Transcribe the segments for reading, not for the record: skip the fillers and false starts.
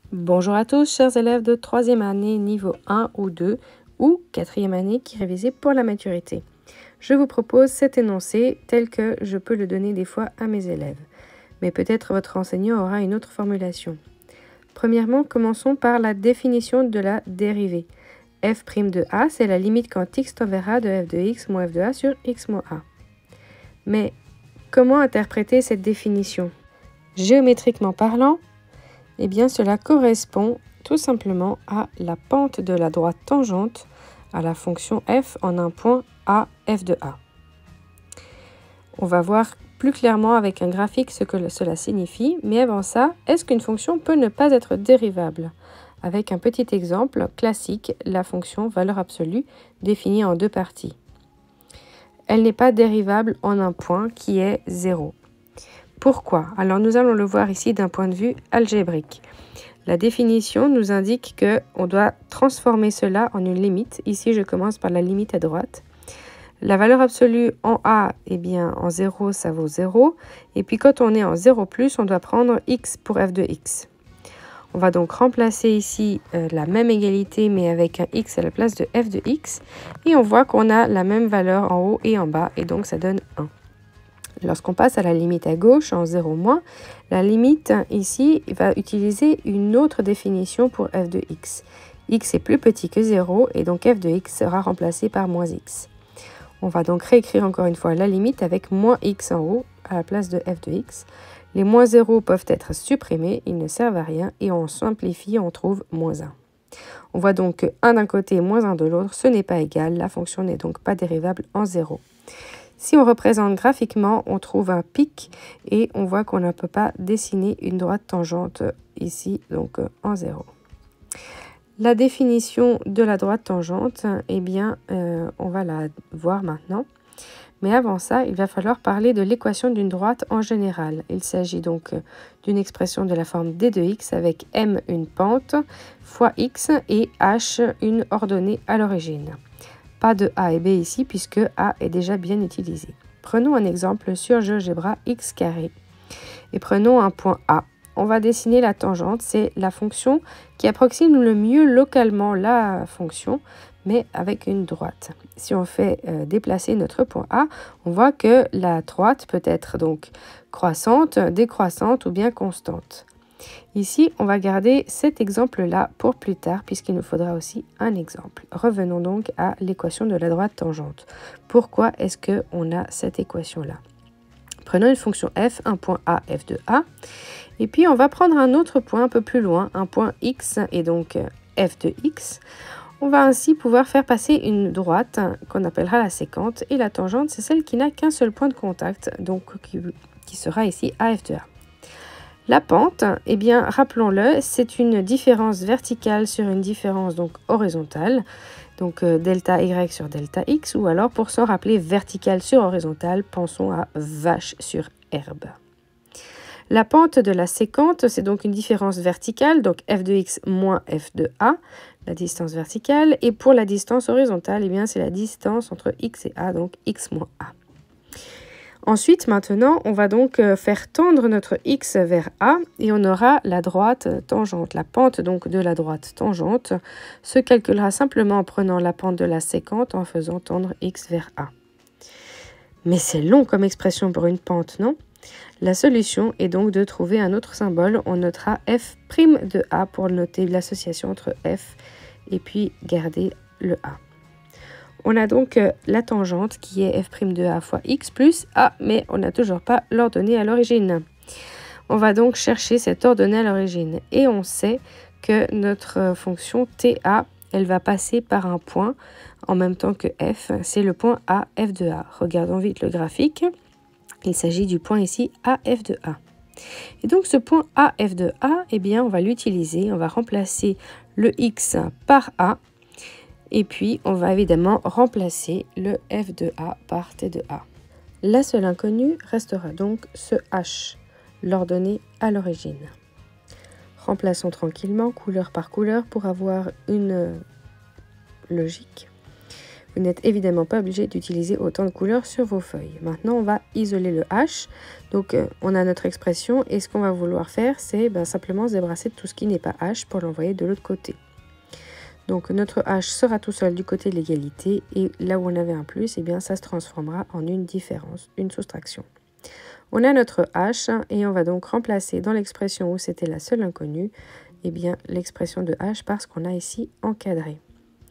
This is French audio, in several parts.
Bonjour à tous, chers élèves de 3e année niveau 1 ou 2 ou 4e année qui révisez pour la maturité. Je vous propose cet énoncé tel que je peux le donner des fois à mes élèves. Mais peut-être votre enseignant aura une autre formulation. Premièrement, commençons par la définition de la dérivée. f' de a, c'est la limite quand x tend vers a de f de x moins f de a sur x moins a. Mais comment interpréter cette définition? Géométriquement parlant, eh bien, cela correspond tout simplement à la pente de la droite tangente à la fonction f en un point a, f de a. On va voir plus clairement avec un graphique ce que cela signifie, mais avant ça, est-ce qu'une fonction peut ne pas être dérivable? Avec un petit exemple classique, la fonction valeur absolue définie en deux parties. Elle n'est pas dérivable en un point qui est 0. Pourquoi? Alors nous allons le voir ici d'un point de vue algébrique. La définition nous indique qu'on doit transformer cela en une limite. Ici, je commence par la limite à droite. La valeur absolue en a, eh bien, en 0, ça vaut 0. Et puis, quand on est en 0+, on doit prendre x pour f de x. On va donc remplacer ici la même égalité, mais avec un x à la place de f de x. Et on voit qu'on a la même valeur en haut et en bas, et donc ça donne 1. Lorsqu'on passe à la limite à gauche, en 0-, la limite ici va utiliser une autre définition pour f de x. X est plus petit que 0 et donc f de x sera remplacé par moins x. On va donc réécrire encore une fois la limite avec moins x en haut à la place de f de x. Les moins 0 peuvent être supprimés, ils ne servent à rien et on simplifie, on trouve moins 1. On voit donc que 1 d'un côté et moins 1 de l'autre, ce n'est pas égal, la fonction n'est donc pas dérivable en 0. Si on représente graphiquement, on trouve un pic et on voit qu'on ne peut pas dessiner une droite tangente ici, donc en 0. La définition de la droite tangente, eh bien, on va la voir maintenant. Mais avant ça, il va falloir parler de l'équation d'une droite en général. Il s'agit donc d'une expression de la forme d de x avec m une pente fois x et h une ordonnée à l'origine. Pas de a et b ici puisque a est déjà bien utilisé. Prenons un exemple sur GeoGebra x carré et prenons un point A. On va dessiner la tangente, c'est la fonction qui approxime le mieux localement la fonction, mais avec une droite. Si on fait déplacer notre point A, on voit que la droite peut être donc croissante, décroissante ou bien constante. Ici, on va garder cet exemple-là pour plus tard, puisqu'il nous faudra aussi un exemple. Revenons donc à l'équation de la droite tangente. Pourquoi est-ce qu'on a cette équation-là? Prenons une fonction f, un point A, f de a, et puis on va prendre un autre point un peu plus loin, un point x, et donc f de x. On va ainsi pouvoir faire passer une droite qu'on appellera la sécante, et la tangente, c'est celle qui n'a qu'un seul point de contact, donc qui sera ici AF de A. La pente, eh bien, rappelons-le, c'est une différence verticale sur une différence donc horizontale, donc delta y sur delta x, ou alors pour s'en rappeler verticale sur horizontale, pensons à vache sur herbe. La pente de la sécante, c'est donc une différence verticale, donc f de x moins f de a, la distance verticale, et pour la distance horizontale, eh bien, c'est la distance entre x et a, donc x moins a. Ensuite, maintenant, on va donc faire tendre notre x vers A et on aura la droite tangente. La pente donc de la droite tangente se calculera simplement en prenant la pente de la sécante en faisant tendre x vers A. Mais c'est long comme expression pour une pente, non? La solution est donc de trouver un autre symbole. On notera f' de A pour noter l'association entre f et puis garder le A. On a donc la tangente qui est f' de a fois x plus a, mais on n'a toujours pas l'ordonnée à l'origine. On va donc chercher cette ordonnée à l'origine et on sait que notre fonction ta, elle va passer par un point en même temps que f, c'est le point a, f de a. Regardons vite le graphique. Il s'agit du point ici a, f de a. Et donc ce point a, f de a, eh bien on va l'utiliser, on va remplacer le x par a. Et puis, on va évidemment remplacer le f de a par t de a. La seule inconnue restera donc ce h, l'ordonnée à l'origine. Remplaçons tranquillement couleur par couleur pour avoir une logique. Vous n'êtes évidemment pas obligé d'utiliser autant de couleurs sur vos feuilles. Maintenant, on va isoler le H. Donc, on a notre expression et ce qu'on va vouloir faire, c'est simplement se débarrasser de tout ce qui n'est pas H pour l'envoyer de l'autre côté. Donc, notre H sera tout seul du côté de l'égalité et là où on avait un plus, eh bien, ça se transformera en une différence, une soustraction. On a notre H et on va donc remplacer dans l'expression où c'était la seule inconnue, eh bien, l'expression de H parce qu'on a ici encadré.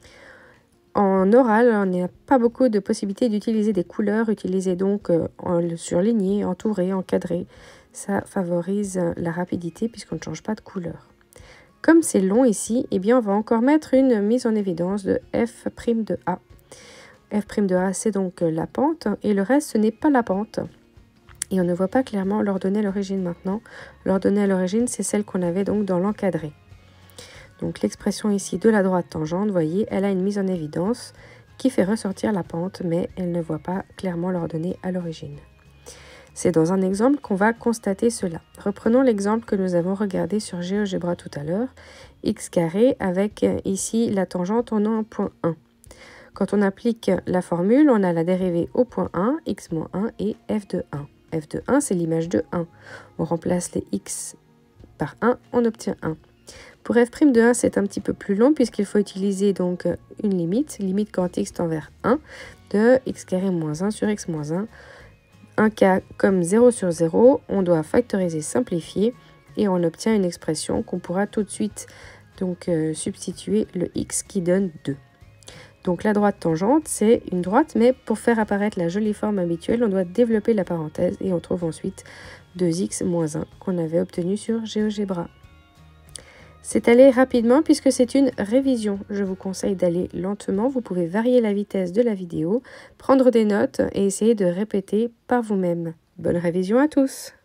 En oral, on n'a pas beaucoup de possibilités d'utiliser des couleurs. Utilisez donc surligné, entouré, encadré. Ça favorise la rapidité puisqu'on ne change pas de couleur. Comme c'est long ici, eh bien, on va encore mettre une mise en évidence de f' de A. f' de A, c'est donc la pente et le reste, ce n'est pas la pente. Et on ne voit pas clairement l'ordonnée à l'origine maintenant. L'ordonnée à l'origine, c'est celle qu'on avait donc dans l'encadré. Donc l'expression ici de la droite tangente, vous voyez, elle a une mise en évidence qui fait ressortir la pente, mais elle ne voit pas clairement l'ordonnée à l'origine. C'est dans un exemple qu'on va constater cela. Reprenons l'exemple que nous avons regardé sur GeoGebra tout à l'heure, x carré avec ici la tangente en un point 1. Quand on applique la formule, on a la dérivée au point 1, x-1 et f de 1. f de 1, c'est l'image de 1. On remplace les x par 1, on obtient 1. Pour f' de 1, c'est un petit peu plus long puisqu'il faut utiliser donc une limite quand x tend vers 1, de x carré moins 1 sur x moins 1. Un cas comme 0 sur 0, on doit factoriser, simplifier et on obtient une expression qu'on pourra tout de suite donc substituer le x qui donne 2. Donc la droite tangente, c'est une droite, mais pour faire apparaître la jolie forme habituelle, on doit développer la parenthèse et on trouve ensuite 2x moins 1 qu'on avait obtenu sur GeoGebra. C'est allé rapidement puisque c'est une révision. Je vous conseille d'aller lentement. Vous pouvez varier la vitesse de la vidéo, prendre des notes et essayer de répéter par vous-même. Bonne révision à tous!